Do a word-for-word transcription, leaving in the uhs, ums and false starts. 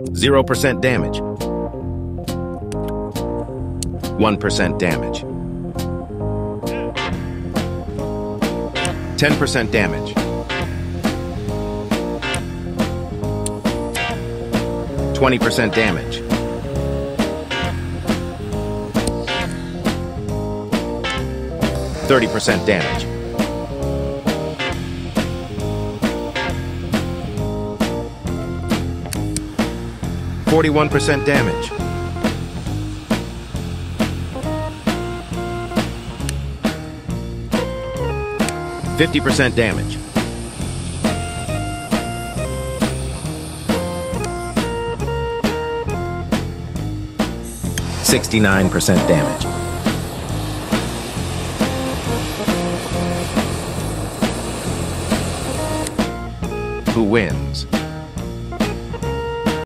zero percent damage. one percent damage. ten percent damage. twenty percent damage. thirty percent damage. forty-one percent damage. fifty percent damage. sixty-nine percent damage. Who wins?